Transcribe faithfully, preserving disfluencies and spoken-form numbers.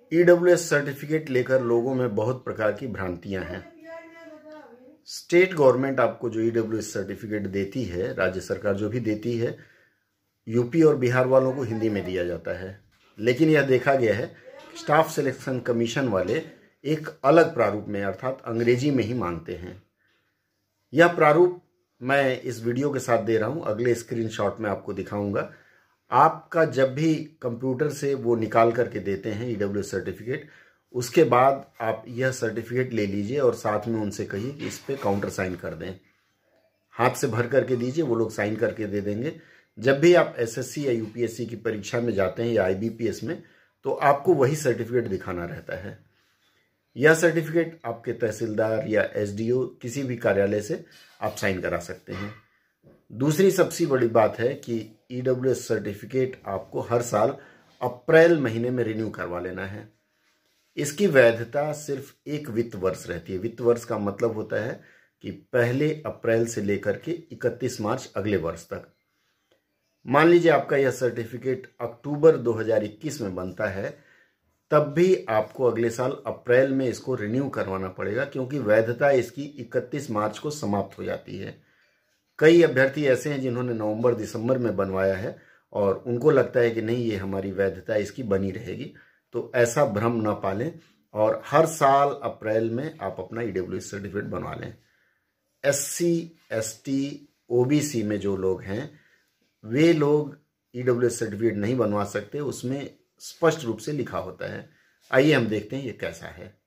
EWS certificate लेकर लोगों में बहुत प्रकार की भ्रांतियां हैं। स्टेट गवर्नमेंट आपको जो ईडब्ल्यूएस सर्टिफिकेट देती है, राज्य सरकार जो भी देती है, यूपी और बिहार वालों को हिंदी में दिया जाता है। लेकिन यह देखा गया है स्टाफ सिलेक्शन कमीशन वाले एक अलग प्रारूप में अर्थात अंग्रेजी में ही मांगते हैं। यह प्रारूप मैं इस वीडियो के साथ दे रहा हूं, अगले स्क्रीनशॉट में आपको दिखाऊंगा। आपका जब भी कंप्यूटर से वो निकाल करके देते हैं ईडब्ल्यूएस सर्टिफिकेट, उसके बाद आप यह सर्टिफिकेट ले लीजिए और साथ में उनसे कहिए कि इस पे काउंटर साइन कर दें। हाथ से भर करके दीजिए, वो लोग साइन करके दे देंगे। जब भी आप एसएससी या यूपीएससी की परीक्षा में जाते हैं या आईबीपीएस में, तो आपको वही सर्टिफिकेट दिखाना रहता है। यह सर्टिफिकेट आपके तहसीलदार या एसडीओ किसी भी कार्यालय से आप साइन करा सकते हैं। दूसरी सबसे बड़ी बात है कि ईडब्ल्यूएस सर्टिफिकेट आपको हर साल अप्रैल महीने में रिन्यू करवा लेना है। इसकी वैधता सिर्फ एक वित्त वर्ष रहती है। वित्त वर्ष का मतलब होता है कि पहले अप्रैल से लेकर के इकतीस मार्च अगले वर्ष तक। मान लीजिए आपका यह सर्टिफिकेट अक्टूबर दो हज़ार इक्कीस में बनता है, तब भी आपको अगले साल अप्रैल में इसको रिन्यू करवाना पड़ेगा, क्योंकि वैधता इसकी इकतीस मार्च को समाप्त हो जाती है। कई अभ्यर्थी ऐसे हैं जिन्होंने नवंबर दिसंबर में बनवाया है और उनको लगता है कि नहीं, ये हमारी वैधता इसकी बनी रहेगी। तो ऐसा भ्रम न पालें और हर साल अप्रैल में आप अपना ईडब्ल्यूएस सर्टिफिकेट बनवा लें। एससी, एसटी, ओबीसी में जो लोग हैं वे लोग ईडब्ल्यूएस सर्टिफिकेट नहीं बनवा सकते, उसमें स्पष्ट रूप से लिखा होता है। आइए हम देखते हैं ये कैसा है।